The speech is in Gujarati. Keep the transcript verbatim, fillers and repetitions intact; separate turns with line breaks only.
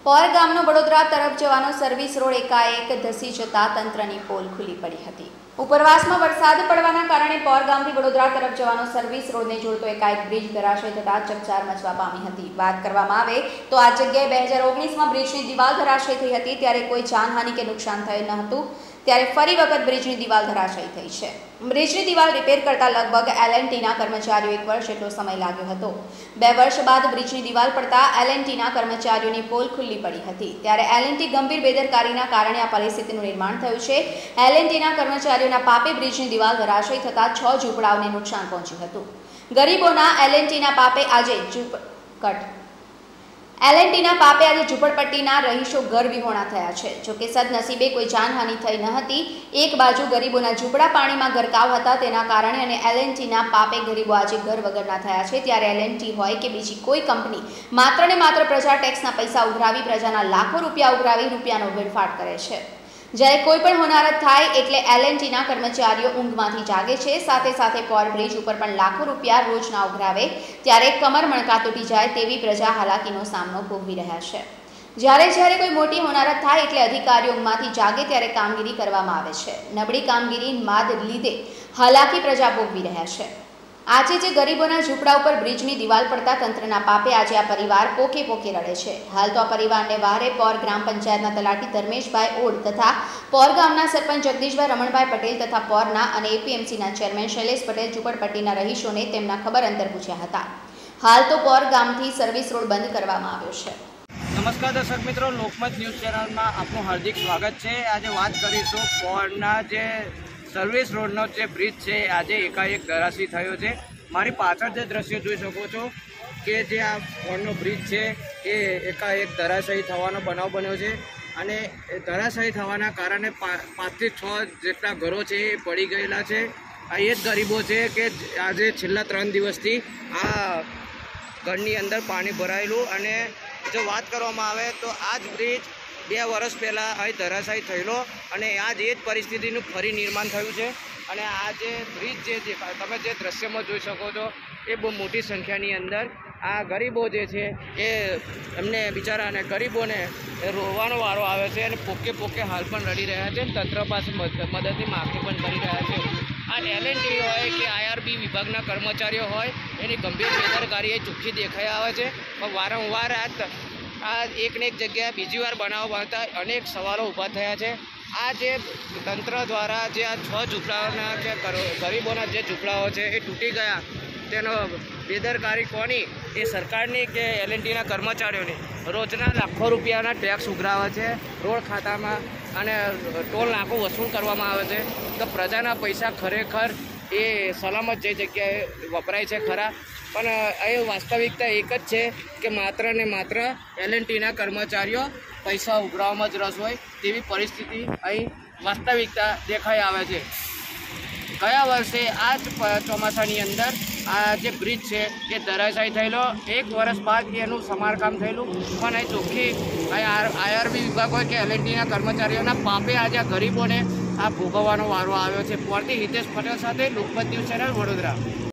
પોર ગામનો વડોદરા તરફ જવાનો સર્વિસ રોડ એકાએક ધસી જતા તંત્રની પોલ ખુલ્લી પડી હતી। ઉપરવાસમાં વરસાદ પડવાના કારણે પોર ગામથી વડોદરા તરફ જવાનો સર્વિસ રોડને જોડતો એકાએક બ્રિજ ધરાશય થતા ચકચાર મચવા પામી હતી। વાત કરવામાં આવે તો આ જગ્યાએ બે હજાર ઓગણીસમાં બ્રિજની દિવાલ ધરાશય થઈ હતી, ત્યારે કોઈ જાનહાનિ કે નુકસાન થયેલ ન હતું। ત્યારે ફરી વખત બ્રિજની દિવાલ ધરાશયી થઈ છે। બ્રિજની દિવાલ રિપેર કરતા લગભગ એલ એન્ડ ટીના કર્મચારીઓ એક વર્ષ જેટલો સમય લાગ્યો હતો। બે વર્ષ બાદ બ્રિજની દિવાલ પડતા એલ એન્ડ ટીના કર્મચારીઓની પોલ ખુલ્લી પડી હતી। ત્યારે એલ એન્ડ ટી ગંભીર બેદરકારીના કારણે આ પરિસ્થિતિનું નિર્માણ થયું છે। એલ એન્ડ ટીના કર્મચારીઓના પાપે બ્રિજની દિવાલ ધરાશયી થતા છ ઝૂંપડાઓને નુકસાન પહોંચ્યું હતું। ગરીબોના એલ એન્ડ ટીના પાપે આજે ઝૂંપકટ એલ એન્ડ ટીના પાપે આજે ઝૂંપડપટ્ટીના રહીશો ઘર વિહોણા થયા છે। જોકે સદનસીબે કોઈ જાનહાનિ થઈ ન હતી। એક બાજુ ગરીબોના ઝૂંપડા પાણીમાં ગરકાવ હતા, તેના કારણે અને એલ એન્ડ ટીના પાપે ગરીબો આજે ઘર વગરના થયા છે। ત્યારે એલ એન્ડ ટી હોય કે બીજી કોઈ કંપની માત્ર ને માત્ર પ્રજા ટેક્સના પૈસા ઉઘરાવી પ્રજાના લાખો રૂપિયા ઉઘરાવી રૂપિયાનો વેડફાટ કરે છે। જ્યારે કોઈ પણ હોનારત થાય એટલે એલ એન્ડ ટીના કર્મચારીઓ ઊંઘમાંથી જાગે છે, સાથે સાથે પોર બ્રિજ ઉપર પણ લાખો રૂપિયા રોજ ના ઉઘરાવે, ત્યારે કમર મણકા તૂટી જાય તેવી પ્રજા હાલાકીનો સામનો ભોગવી રહ્યા છે। જ્યારે જ્યારે કોઈ મોટી હોનારત થાય એટલે અધિકારીઓ ઊંઘમાંથી જાગે ત્યારે કામગીરી કરવામાં આવે છે। નબળી કામગીરી માદ લીધે હાલાકી પ્રજા ભોગવી રહ્યા છે। આજે જે ગરીબોના ઝૂંપડા ઉપર બ્રિજની દિવાલ પડતા તંત્રના પાપે આજે આ પરિવાર પોકે પોકે રડે છે। હાલ તો આ પરિવારને વહારે પોર ગ્રામ પંચાયતના તલાટી ધર્મેશભાઈ ઓડ તથા પોર ગામના સરપંચ જગદીશભાઈ રમણભાઈ પટેલ તથા પોરના અને એપીએમસીના ચેરમેન શૈલેષ પટેલ ઝૂંપડપટ્ટીના રહીશોને તેમના ખબર અંતર પૂછ્યા હતા। હાલ તો પોર ગામથી સર્વિસ રોડ બંધ કરવામાં આવ્યો છે।
નમસ્કાર દર્શક મિત્રો, લોકમત ન્યૂઝ ચેનલમાં આપનું હાર્દિક સ્વાગત છે। આજે વાત કરીશું પોરના જે સર્વિસ રોડનો જે બ્રિજ છે આજે એકાએક ધરાશયી થયો છે। મારી પાછળ જે દ્રશ્ય જોઈ શકો છો કે જે આ પોરનો બ્રિજ છે એ એકાએક ધરાશયી થવાનો બનાવ બન્યો છે અને ધરાશયી થવાના કારણે પાંચથી છ જેટલા ઘરો છે એ પડી ગયેલા છે। આ એ જ ગરીબો છે કે આજે છેલ્લા ત્રણ દિવસથી આ ઘરની અંદર પાણી ભરાયેલું, અને જો વાત કરવામાં આવે તો આ જ બ્રિજ બે વર્ષ પહેલાં અહીં ધરાશાયી થયેલો અને આ જ એ જ પરિસ્થિતિનું ફરી નિર્માણ થયું છે। અને આ જે બ્રિજ જે તમે જે દ્રશ્યમાં જોઈ શકો છો એ બહુ મોટી સંખ્યાની અંદર આ ગરીબો જે છે એ એમને બિચારાને ગરીબોને રોવાનો વારો આવે છે અને પોકે પોકે હાલ પણ રડી રહ્યા છે। તંત્ર પાસે મદદની માગણી પણ કરી રહ્યા છે। આ એલ એન્ડ ટી હોય કે આઈ આર બી વિભાગના કર્મચારીઓ હોય એની ગંભીર બેદરકારી એ ચોખ્ખી દેખાઈ આવે છે। પણ વારંવાર આ આ એક ને એક જગ્યાએ બીજી વાર બનાવ બનતા અનેક સવાલો ઊભા થયા છે। આ જે તંત્ર દ્વારા જે આ છ ઝૂંપડાઓના કે ગરીબોના જે ઝૂંપડાઓ છે એ તૂટી ગયા, તેનો બેદરકારી કોની? એ સરકારની કે એલ એન્ડ ટીના કર્મચારીઓની? રોજના લાખો રૂપિયાના ટેક્સ ઉઘરાવે છે રોડ ખાતામાં અને ટોલ નાકો વસૂલ કરવામાં આવે છે, તો પ્રજાના પૈસા ખરેખર એ સલામત જે જગ્યાએ વપરાય છે ખરા, પણ એ વાસ્તવિકતા એક જ છે કે માત્ર ને માત્ર એલ એન્ડ ટીના કર્મચારીઓ પૈસા ઉઘરાવવામાં જ રસ હોય તેવી પરિસ્થિતિ અહીં વાસ્તવિકતા દેખાઈ આવે છે। ગયા વર્ષે આ જ ચોમાસાની અંદર આ જે બ્રિજ છે એ ધરાશાયી થયેલો, એક વર્ષ બાદ એનું સમારકામ થયેલું, પણ અહીં ચોખ્ખી આઈ આર બી વિભાગ હોય કે એલ એન્ડ ટીના કર્મચારીઓના પાપે આજે આ ગરીબોને આ ભોગવવાનો વારો આવ્યો છે। પોરથી હિતેશ પટેલ સાથે લોકમત ન્યૂઝ ચેનલ વડોદરા।